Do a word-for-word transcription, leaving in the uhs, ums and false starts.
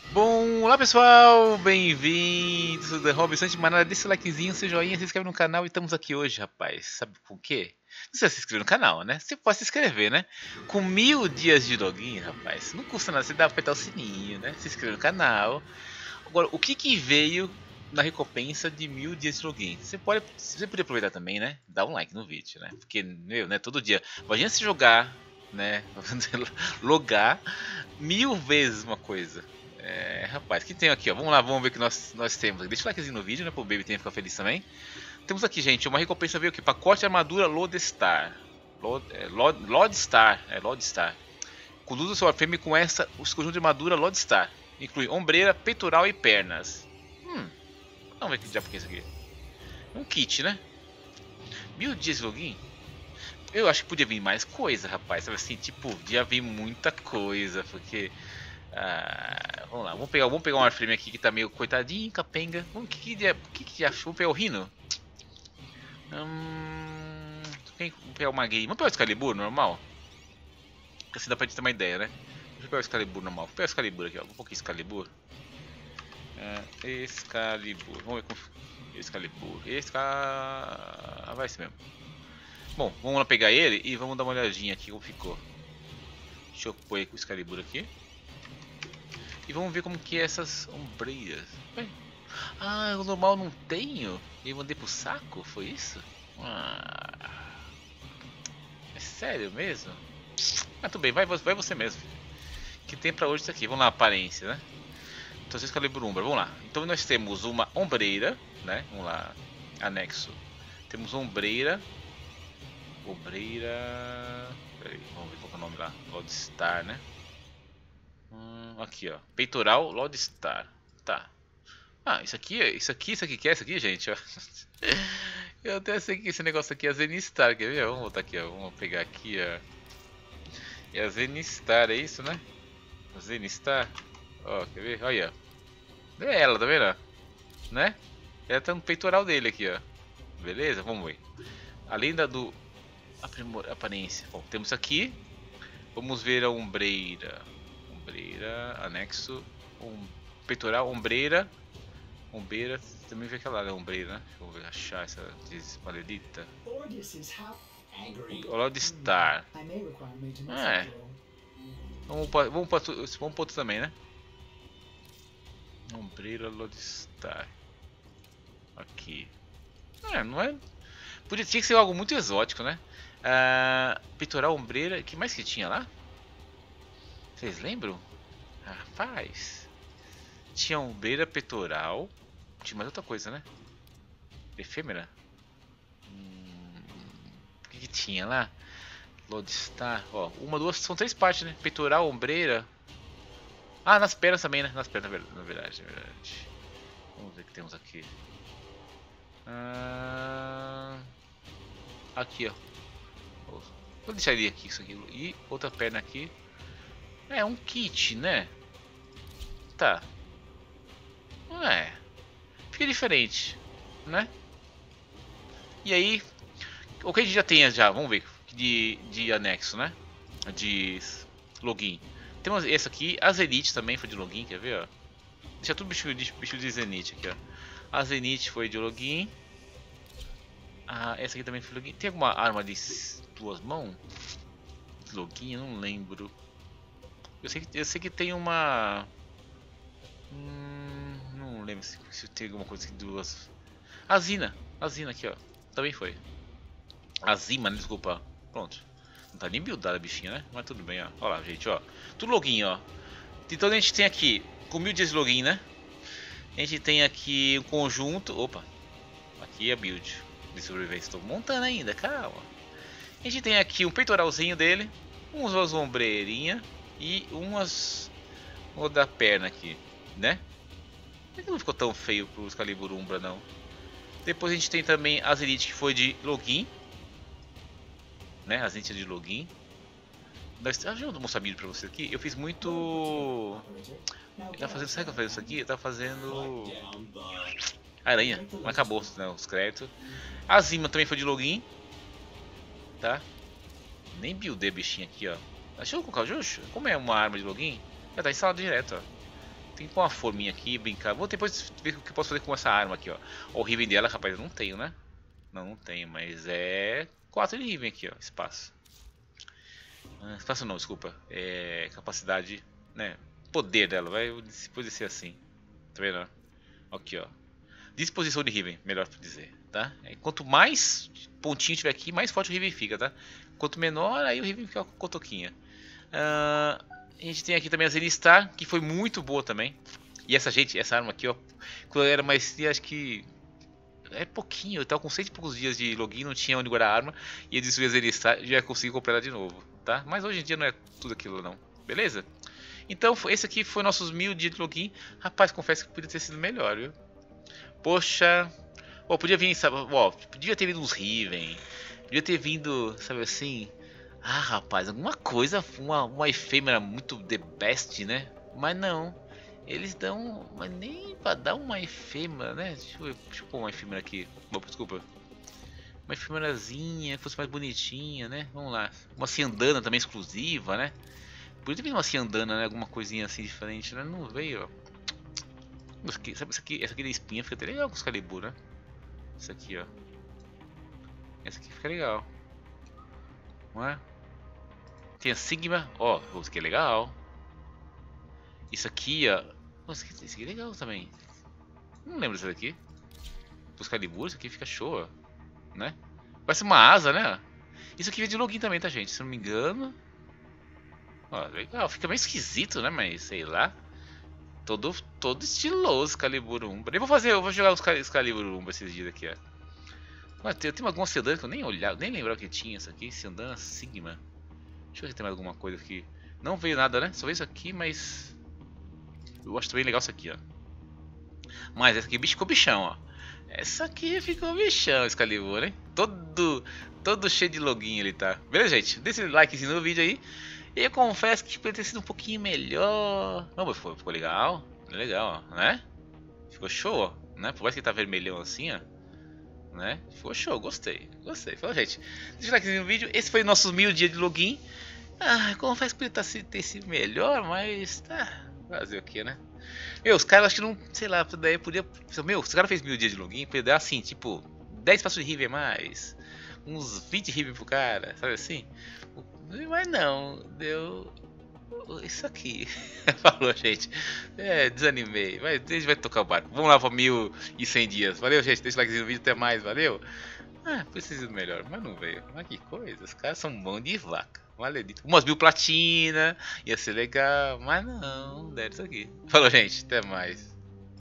Bom, olá pessoal, bem-vindos ao The Hobby. Antes de mais nada, deixa o likezinho, seu joinha, se inscreve no canal e estamos aqui hoje, rapaz. Sabe com o quê? Não precisa se inscrever no canal, né? Você pode se inscrever, né? Com mil dias de login, rapaz, não custa nada, você dá pra apertar o sininho, né? Se inscrever no canal. Agora, o que que veio na recompensa de mil dias de login? Você pode, você pode aproveitar também, né? Dar um like no vídeo, né? Porque, meu, né? Todo dia, imagina se jogar, né? Logar mil vezes uma coisa. É, rapaz, o que tem aqui, ó? Vamos lá, vamos ver o que nós, nós temos. Deixa o likezinho no vídeo, né? Pro Baby tenha ficar feliz também. Temos aqui, gente, uma recompensa veio aqui. Pacote armadura Lodestar. Lod, é, Lod, Lodestar. É, Lodestar. Conduza seu Warframe com essa, os conjuntos de armadura Lodestar. Inclui ombreira, peitoral e pernas. Hum, vamos ver que diabo que é isso aqui. Um kit, né? Mil dias de login? Eu acho que podia vir mais coisa, rapaz. Sabe assim, tipo, podia vir muita coisa, porque... Ah, vamos lá, vamos pegar, vamos pegar um Warframe aqui que tá meio coitadinho, capenga. O que que, que, que achou? Vamos pegar o Rhino? Hum, vamos pegar uma Gay. Vamos pegar o Excalibur normal? Assim dá pra gente ter uma ideia, né? Deixa eu pegar o Excalibur normal. Vou pegar o Excalibur aqui, ó. Um pouquinho Excalibur. É, Excalibur. Vamos ver como. Excalibur. Excal... Ah, vai ser mesmo. Bom, vamos lá pegar ele e vamos dar uma olhadinha aqui como ficou. Deixa eu pôr o Excalibur aqui. E vamos ver como que é essas ombreiras. Ah, o normal não tenho? E mandei pro saco? Foi isso? Ah, é sério mesmo? Ah, tudo bem, vai, vai você mesmo. Que tem pra hoje isso aqui? Vamos lá, aparência, né? Então, vocês Excalibur Umbra, vamos lá. Então nós temos uma ombreira, né? Vamos lá, anexo. Temos ombreira. Ombreira... Peraí, vamos ver qual é o nome lá. Lodestar, né? Hum, aqui, ó. Peitoral Lodestar. Tá. Ah, isso aqui, isso aqui, isso aqui que é isso aqui, gente, ó. Eu até sei que esse negócio aqui é a Zenistar, quer ver? Vamos botar aqui, ó. Vamos pegar aqui, ó. É a Zenistar, é isso, né? A Zenistar. Ó, quer ver? Olha. É ela, tá vendo? Né? Ela tá no peitoral dele aqui, ó. Beleza? Vamos ver. Além da do aprimor... aparência. Bom, temos aqui. Vamos ver a ombreira. Ombreira, anexo. Um... Peitoral, ombreira. Ombreira, também vê aquela lá, ombreira, né? Deixa eu ver, achar essa desmaledita. O Lodestar. É. Vamos para vamos para vamos outro também, né? Ombreira Lodestar. Aqui. É, não é. Podia tinha que ser algo muito exótico, né? Ah, peitoral, ombreira. O que mais que tinha lá? Vocês lembram? Rapaz. Tinha ombreira, peitoral. Tinha mais outra coisa, né? Efêmera? Hum, o que, que tinha lá? Lodestar, ó, uma, duas, são três partes, né? Peitoral, ombreira. Ah, nas pernas também, né? Nas pernas, na verdade, na verdade. Vamos ver o que temos aqui. Ah, aqui, ó. Vou deixar ele aqui, isso aqui. E outra perna aqui. É um kit, né? Tá. É. Fica diferente, né? E aí, o que a gente já tem já, vamos ver, de, de anexo, né? De login. Temos esse aqui, a Zenith também foi de login, quer ver, ó? Deixa tudo bicho de, bicho de Zenith aqui, ó. A Zenith foi de login. Ah, essa aqui também foi de login. Tem alguma arma de duas mãos? De login, eu não lembro. Eu sei que, eu sei que tem uma... Hum, não lembro se, se tem alguma coisa de duas... A Zina, a Zina aqui, ó. Também foi. A Zima, né? Desculpa. Pronto. Não tá nem buildada a bichinha, né? Mas tudo bem, ó. Olha lá, gente, ó. Tudo login, ó. Então a gente tem aqui, com mil dias de login, né? A gente tem aqui um conjunto. Opa. Aqui é a build de sobrevivência. Estou montando ainda, calma. A gente tem aqui um peitoralzinho dele. Umas ombreirinhas. E umas... Uma da perna aqui, né? Por que não ficou tão feio pro Excalibur Umbra, não? Depois a gente tem também a Zenith, que foi de login. Né, as lentes de login. Nós, ah, eu vou mostrar vídeo pra você aqui. Eu fiz muito. Eu tava fazendo. Sabe o que eu fazendo isso aqui? Eu tava fazendo. Aranha. Mas acabou, né? Os créditos. A Zima também foi de login. Tá? Nem buildei a bichinha aqui, ó. Deixa eu colocar o Juxo. Como é uma arma de login? Já tá instalado direto, ó. Tem que pôr uma forminha aqui, brincar. Vou depois ver o que eu posso fazer com essa arma aqui, ó. Ó, o Riven dela, rapaz, eu não tenho, né? Não, não tenho, mas é quatro de Riven aqui, ó, espaço. Ah, espaço não, desculpa. É capacidade, né? Poder dela, vai depois ser assim. Tá vendo? Aqui, ó. Disposição de Riven, melhor pra dizer, tá? É, quanto mais pontinho tiver aqui, mais forte o Riven fica, tá? Quanto menor, aí o Riven fica com cotoquinha. Ah, a gente tem aqui também a Zenistar, que foi muito boa também. E essa gente, essa arma aqui, ó, quando eu era mais, acho que é pouquinho, eu tava com cento e poucos dias de login, não tinha onde guardar a arma. E eu destruí a Zenistar e já consegui comprar ela de novo, tá? Mas hoje em dia não é tudo aquilo não, beleza? Então esse aqui foi nossos mil dias de login. Rapaz, confesso que podia ter sido melhor, viu? Poxa, oh, podia vir, sabe, oh, podia ter vindo uns Riven, podia ter vindo, sabe assim... Ah, rapaz, alguma coisa, uma, uma efêmera muito the best, né? Mas não, eles dão, mas nem pra dar uma efêmera, né? Deixa eu, deixa eu pôr uma efêmera aqui, oh, desculpa. Uma efêmerazinha, que fosse mais bonitinha, né? Vamos lá, uma ciandana também exclusiva, né? Podia ter vindo uma ciandana, né? Alguma coisinha assim diferente, né? Não veio, ó. Sabe, essa aqui, essa aqui da espinha fica até legal com os Calibur, né? Essa aqui, ó. Essa aqui fica legal. Não é? Tem a Sigma, ó, oh, isso aqui é legal. Isso aqui, ó. Nossa, esse aqui é legal também. Não lembro desse daqui. Os Calibur, isso aqui fica show, ó. Né? Parece uma asa, né? Isso aqui é de login também, tá, gente? Se não me engano. Ó, legal. Fica meio esquisito, né? Mas sei lá. Todo, todo estiloso Calibur Umbra. Eu vou fazer, eu vou jogar os Calibur Umbra esses dias aqui, ó. Mas tem, tem alguma Ciandana que eu nem olhava, nem lembrava que tinha isso aqui. Ciandana Sigma. Deixa eu ver se tem mais alguma coisa aqui. Não veio nada, né? Só veio isso aqui, mas... Eu acho bem legal isso aqui, ó. Mas essa aqui ficou bichão, ó. Essa aqui ficou bichão, esse Calibur, hein? Todo, todo cheio de login ele tá. Beleza, gente? Deixa esse likezinho no vídeo aí. E eu confesso que poderia ter sido um pouquinho melhor. Não, mas ficou, ficou legal. Legal, ó, né? Ficou show, ó, né? Por mais que tá vermelhão assim, ó. Né? Ficou show, gostei. Gostei. Falou, gente. Deixa o likezinho no vídeo. Esse foi o nosso mil dia de login. Ah, confesso que poderia ter sido melhor, mas tá. Fazer o que, né? Meu, os caras acho que não. Sei lá, daí podia. Meu, se o cara fez mil dias de login, podia dar assim, tipo, dez passos de Riven a mais. Uns vinte Riven pro cara, sabe assim? Mas não, deu isso aqui. Falou, gente. É, desanimei. Mas a gente vai tocar o barco. Vamos lá para mil e cem dias. Valeu, gente. Deixa o like no vídeo. Até mais. Valeu. Ah, preciso melhor. Mas não veio. Mas que coisa. Os caras são bons de vaca. Maledito. Umas mil platina. Ia ser legal. Mas não. Deram isso aqui. Falou, gente. Até mais.